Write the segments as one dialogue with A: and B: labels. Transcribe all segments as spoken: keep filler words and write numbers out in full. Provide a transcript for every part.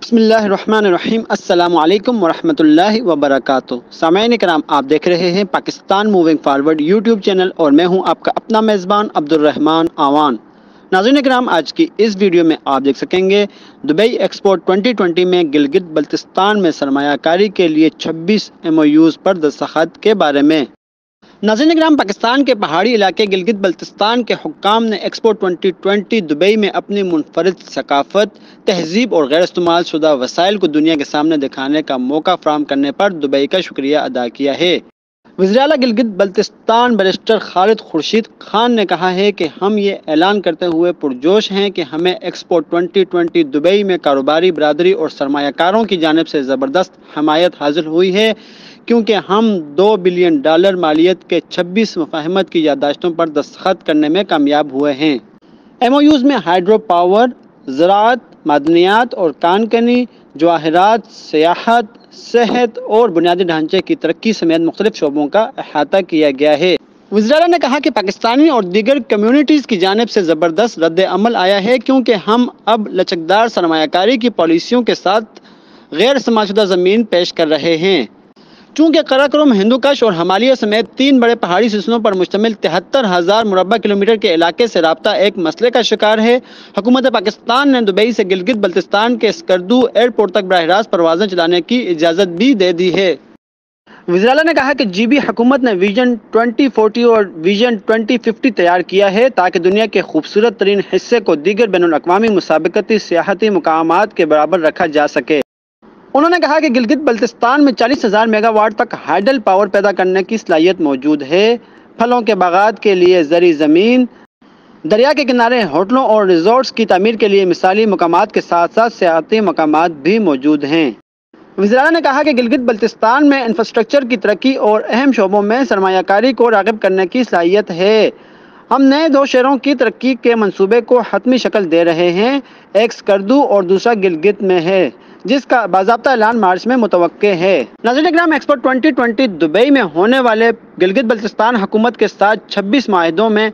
A: بسم اللہ الرحمن الرحیم۔ السلام علیکم ورحمۃ اللہ وبرکاتہ۔ سامعین کرام، آپ دیکھ رہے ہیں Pakistan moving forward YouTube channel اور میں ہوں آپ کا اپنا میزبان عبد الرحمن آوان۔ ناظرین کرام، آج کی اس ویڈیو میں آپ دیکھ سکیں گے دبئی ایکسپو ٹوئنٹی ٹوئنٹی میں گلگت بلتستان میں سرمایہ کاری کے لیے چھبیس ایم او یوز پر دستخط کے بارے میں۔ ناظرین کرام، پاکستان کے پہاڑی علاقے گلگت بلتستان کے حکام نے ایکسپو ٹوئنٹی ٹوئنٹی دبئی میں اپنی منفرد ثقافت، تہذیب اور غیر استعمال شدہ وسائل کو دنیا کے سامنے دکھانے کا موقع فراہم کرنے پر دبئی کا شکریہ ادا کیا ہے۔ وزیر اعلیٰ گلگت بلتستان بیرسٹر خالد خورشید خان نے کہا ہے کہ ہم یہ اعلان کرتے ہوئے پرجوش ہیں کہ ہمیں ایکسپو ٹوئنٹی ٹوئنٹی دبئی میں کاروباری برادری اور سرمایہ کاروں کی جانب سے زبردست حمایت حاصل ہوئی ہے، کیونکہ ہم دو بلین ڈالر مالیت کے چھبیس مفاہمت کی یادداشتوں پر دستخط کرنے میں کامیاب ہوئے ہیں۔ ایم او یوز میں ہائیڈرو پاور، زراعت، معدنیات اور کان کنی، جواہرات، سیاحت، صحت اور بنیادی ڈھانچے کی ترقی سمیت مختلف شعبوں کا احاطہ کیا گیا ہے۔ وزیر اعلیٰ نے کہا کہ پاکستانی اور دیگر کمیونٹیز کی جانب سے زبردست رد عمل آیا ہے، کیونکہ ہم اب لچکدار سرمایہ کاری کی پالیسیوں کے ساتھ غیر استعمال شدہ زمین پیش کر رہے ہیں۔ چونکہ قراقرم، ہندوکش اور ہمالیہ سمیت تین بڑے پہاڑی سلسلوں پر مشتمل تہتر ہزار مربع کلومیٹر کے علاقے سے رابطہ ایک مسئلے کا شکار ہے، حکومت پاکستان نے دبئی سے گلگت بلتستان کے اسکردو ایئرپورٹ تک براہ راست پروازیں چلانے کی اجازت بھی دے دی ہے۔ وزیر اعلیٰ نے کہا کہ جی بی حکومت نے ویژن ٹوئنٹی فورٹی اور ویژن ٹوئنٹی ففٹی تیار کیا ہے تاکہ دنیا کے خوبصورت ترین حصے کو دیگر بین الاقوامی مسابقتی سیاحتی مقامات کے برابر رکھا جا سکے۔ انہوں نے کہا کہ گلگت بلتستان میں چالیس ہزار میگا واٹ تک ہائیڈل پاور پیدا کرنے کی صلاحیت موجود ہے۔ پھلوں کے باغات کے لیے زرعی زمین، دریا کے کنارے ہوٹلوں اور ریزورٹس کی تعمیر کے لیے مثالی مقامات کے ساتھ ساتھ سیاحتی مقامات بھی موجود ہیں۔ وزیر اعلیٰ نے کہا کہ گلگت بلتستان میں انفراسٹرکچر کی ترقی اور اہم شعبوں میں سرمایہ کاری کو راغب کرنے کی صلاحیت ہے۔ ہم نئے دو شہروں کی ترقی کے منصوبے کو حتمی شکل دے رہے ہیں، ایک اسکردو اور دوسرا گلگت میں ہے، جس کا باضابطہ اعلان مارچ میں متوقع ہے۔ ناظرین اکرام، ایکسپو ٹوئنٹی ٹوئنٹی دبئی میں ہونے والے گلگت بلتستان حکومت کے ساتھ چھبیس معاہدوں میں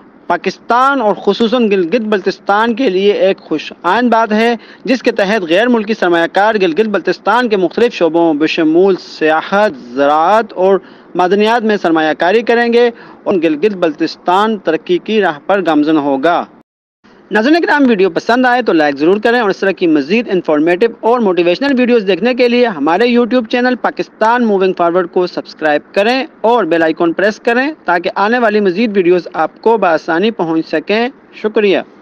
A: پاکستان اور خصوصاً گلگت بلتستان کے لیے ایک خوش آئند بات ہے، جس کے تحت غیر ملکی سرمایہ کار گلگت بلتستان کے مختلف شعبوں بشمول سیاحت، زراعت اور معدنیات میں سرمایہ کاری کریں گے اور گلگت بلتستان ترقی کی راہ پر گامزن ہوگا۔ ناظرین اکرام، ویڈیو پسند آئے تو لائک ضرور کریں اور اس طرح کی مزید انفارمیٹو اور موٹیویشنل ویڈیوز دیکھنے کے لیے ہمارے YouTube channel Pakistan moving forward کو سبسکرائب کریں اور بیل آئیکن پریس کریں تاکہ آنے والی مزید ویڈیوز آپ کو بآسانی پہنچ سکیں۔ شکریہ۔